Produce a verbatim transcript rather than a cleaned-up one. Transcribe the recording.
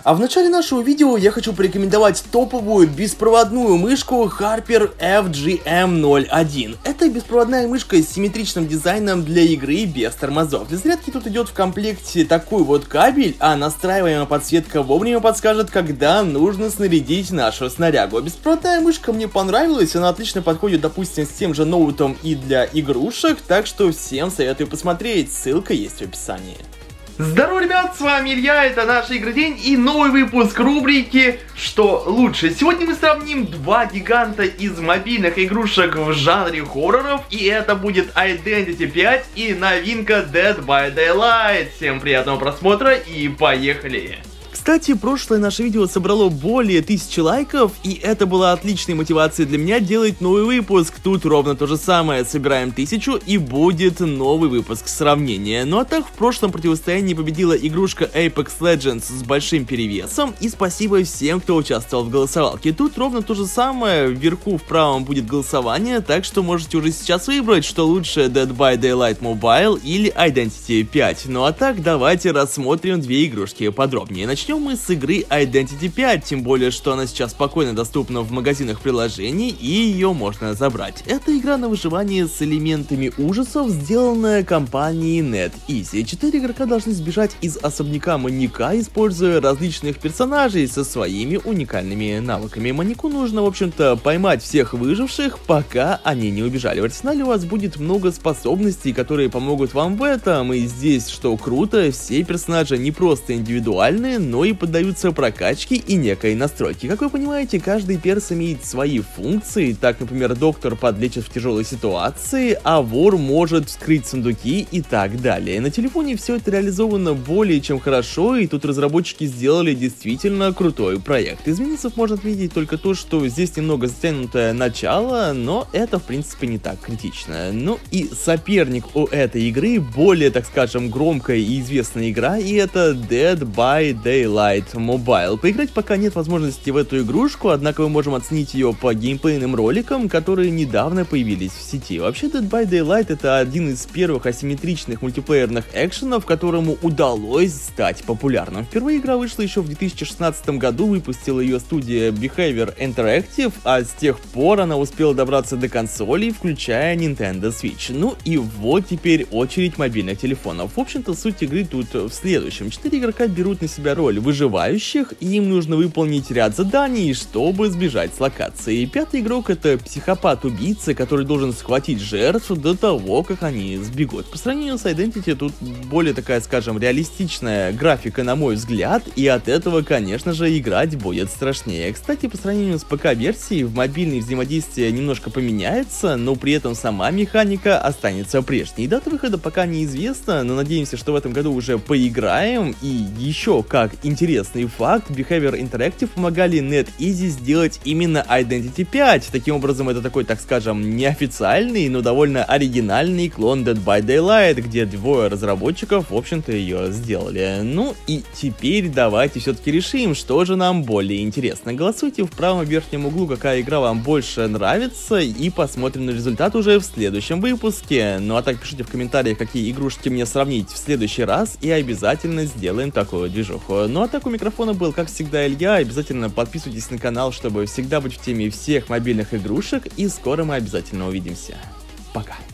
А в начале нашего видео я хочу порекомендовать топовую беспроводную мышку Harper эф джи эм ноль один. Это беспроводная мышка с симметричным дизайном для игры без тормозов. Для зарядки тут идет в комплекте такой вот кабель, а настраиваемая подсветка вовремя подскажет, когда нужно снарядить нашу снарягу. Беспроводная мышка мне понравилась, она отлично подходит, допустим, с тем же ноутом и для игрушек, так что всем советую посмотреть, ссылка есть в описании. Здорово, ребят, с вами Илья, это наш Игродень и новый выпуск рубрики «Что лучше?». Сегодня мы сравним два гиганта из мобильных игрушек в жанре хорроров, и это будет Identity пять и новинка Dead by Daylight. Всем приятного просмотра и поехали! Кстати, прошлое наше видео собрало более тысячи лайков, и это была отличной мотивацией для меня делать новый выпуск. Тут ровно то же самое, собираем тысячу и будет новый выпуск сравнения. Ну а так, в прошлом противостоянии победила игрушка Apex Legends с большим перевесом, и спасибо всем, кто участвовал в голосовалке. Тут ровно то же самое, вверху в правом будет голосование, так что можете уже сейчас выбрать, что лучше, Dead by Daylight Mobile или Identity пять. Ну а так, давайте рассмотрим две игрушки подробнее. Начнем мы с игры Identity пять, тем более, что она сейчас спокойно доступна в магазинах приложений и ее можно забрать. Это игра на выживание с элементами ужасов, сделанная компанией NetEasy. Четыре игрока должны сбежать из особняка маньяка, используя различных персонажей со своими уникальными навыками. Маньяку нужно, в общем-то, поймать всех выживших, пока они не убежали. В арсенале у вас будет много способностей, которые помогут вам в этом, и здесь, что круто, все персонажи не просто индивидуальные, но и поддаются прокачке и некой настройке. Как вы понимаете, каждый перс имеет свои функции. Так, например, доктор подлечит в тяжелой ситуации, а вор может вскрыть сундуки и так далее. На телефоне все это реализовано более чем хорошо, и тут разработчики сделали действительно крутой проект. Из минусов можно отметить только то, что здесь немного затянутое начало, но это в принципе не так критично. Ну и соперник у этой игры более, так скажем, громкая и известная игра, и это Dead by Daylight Mobile. Поиграть пока нет возможности в эту игрушку, однако мы можем оценить ее по геймплейным роликам, которые недавно появились в сети. Вообще, Dead by Daylight это один из первых асимметричных мультиплеерных экшенов, которому удалось стать популярным. Впервые игра вышла еще в две тысячи шестнадцатом году, выпустила ее студия Behavior Interactive, а с тех пор она успела добраться до консолей, включая Nintendo Switch. Ну и вот теперь очередь мобильных телефонов. В общем-то, суть игры тут в следующем. Четыре игрока берут на себя роль выживающих, и им нужно выполнить ряд заданий, чтобы сбежать с локации. Пятый игрок — это психопат-убийца, который должен схватить жертв до того, как они сбегут. По сравнению с Identity тут более такая, скажем, реалистичная графика, на мой взгляд, и от этого, конечно же, играть будет страшнее. Кстати, по сравнению с ПК-версией, в мобильной взаимодействие немножко поменяется, но при этом сама механика останется прежней. Дата выхода пока неизвестна, но надеемся, что в этом году уже поиграем. И еще как интересный факт, Behavior Interactive помогали NetEasy сделать именно Identity пять. Таким образом, это такой, так скажем, неофициальный, но довольно оригинальный клон Dead by Daylight, где двое разработчиков, в общем-то, ее сделали. Ну и теперь давайте все-таки решим, что же нам более интересно. Голосуйте в правом верхнем углу, какая игра вам больше нравится, и посмотрим на результат уже в следующем выпуске. Ну а так пишите в комментариях, какие игрушки мне сравнить в следующий раз, и обязательно сделаем такую движуху. Ну а так, у микрофона был, как всегда, Илья. Обязательно подписывайтесь на канал, чтобы всегда быть в теме всех мобильных игрушек, и скоро мы обязательно увидимся. Пока!